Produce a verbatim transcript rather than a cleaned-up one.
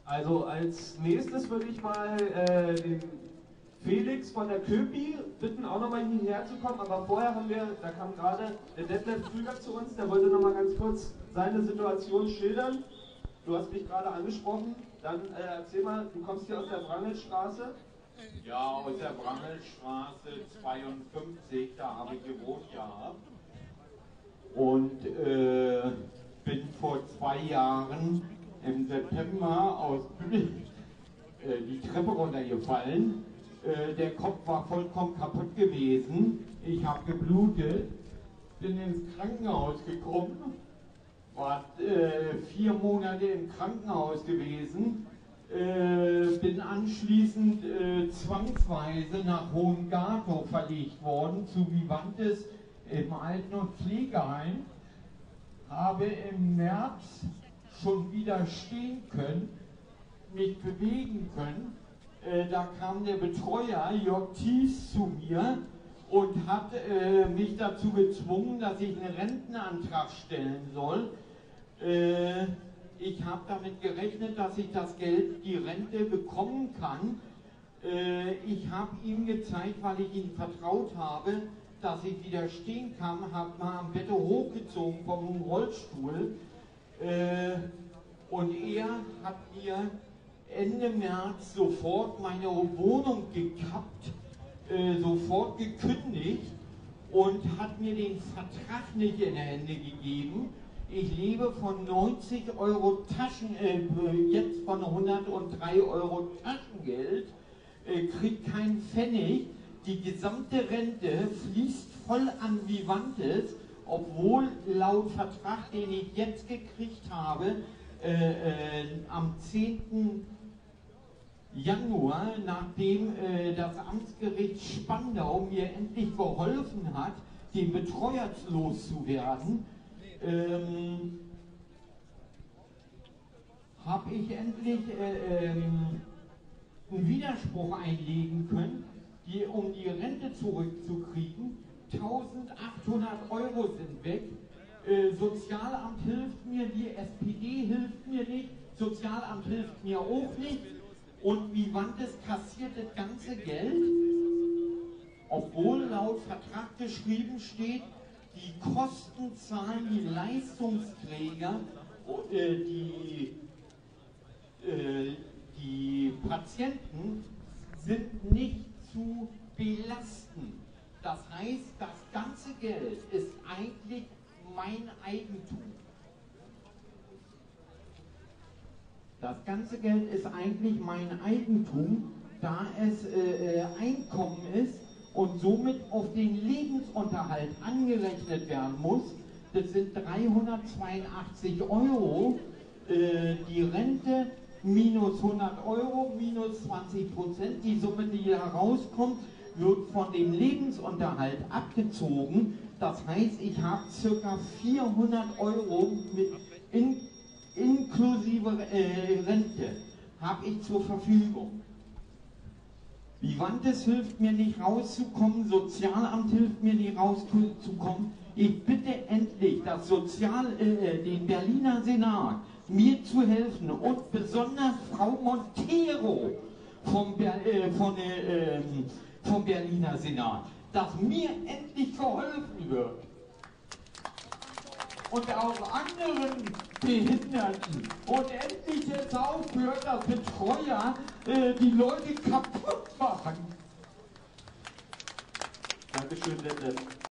Also als nächstes würde ich mal äh, den Felix von der Köpi bitten, auch nochmal hierher zu kommen. Aber vorher haben wir, da kam gerade der Detlef Krüger zu uns, der wollte nochmal ganz kurz seine Situation schildern. Du hast mich gerade angesprochen. Dann äh, erzähl mal, du kommst hier aus der Wrangelstraße. Ja, aus der Wrangelstraße zweiundfünfzig, da habe ich gewohnt gehabt. Und äh, bin vor zwei Jahren im September aus Bühl äh, die Treppe runtergefallen. Äh, der Kopf war vollkommen kaputt gewesen. Ich habe geblutet, bin ins Krankenhaus gekommen, war äh, vier Monate im Krankenhaus gewesen, äh, bin anschließend äh, zwangsweise nach Hohengartow verlegt worden, zu Vivantes im Alten- und Pflegeheim, habe im März schon wieder stehen können, mich bewegen können. Äh, da kam der Betreuer Jörg Thies zu mir und hat äh, mich dazu gezwungen, dass ich einen Rentenantrag stellen soll. Äh, ich habe damit gerechnet, dass ich das Geld, die Rente bekommen kann. Äh, ich habe ihm gezeigt, weil ich ihm vertraut habe, dass ich wieder stehen kann, habe mal am Bett hochgezogen vom Rollstuhl. Äh, und er hat mir Ende März sofort meine Wohnung gekappt, äh, sofort gekündigt und hat mir den Vertrag nicht in die Hände gegeben. Ich lebe von neunzig Euro Taschen, äh, jetzt von hundertdrei Euro Taschengeld, äh, kriege keinen Pfennig. Die gesamte Rente fließt voll an Vivantes, obwohl laut Vertrag, den ich jetzt gekriegt habe, äh, äh, am zehnten Januar, nachdem äh, das Amtsgericht Spandau mir endlich geholfen hat, den Betreuer loszuwerden, ähm, habe ich endlich äh, ähm, einen Widerspruch einlegen können, die, um die Rente zurückzukriegen. eintausendachthundert Euro sind weg. Äh, Sozialamt hilft mir, die S P D hilft mir nicht, Sozialamt hilft mir auch nicht. Und Vivantes kassiert das ganze Geld, obwohl laut Vertrag geschrieben steht, die Kosten zahlen die Leistungsträger, äh, die, äh, die Patienten sind nicht zu belasten. Das heißt, das ganze Geld ist eigentlich mein Eigentum. Das ganze Geld ist eigentlich mein Eigentum, da es äh, Einkommen ist und somit auf den Lebensunterhalt angerechnet werden muss. Das sind dreihundertzweiundachtzig Euro, äh, die Rente minus hundert Euro, minus zwanzig Prozent. Die Summe, die herauskommt, wird von dem Lebensunterhalt abgezogen. Das heißt, ich habe ca. vierhundert Euro mit in inklusive äh, Rente habe ich zur Verfügung. Vivantes hilft mir nicht rauszukommen, Sozialamt hilft mir nicht rauszukommen. Ich bitte endlich das Sozial, äh, den Berliner Senat, mir zu helfen und besonders Frau Montero vom, Ber äh, von, äh, vom Berliner Senat, dass mir endlich geholfen wird. Und auch anderen Behinderten. Und endlich jetzt aufhört, dass Betreuer äh, die Leute kaputt machen. Dankeschön, Detlef.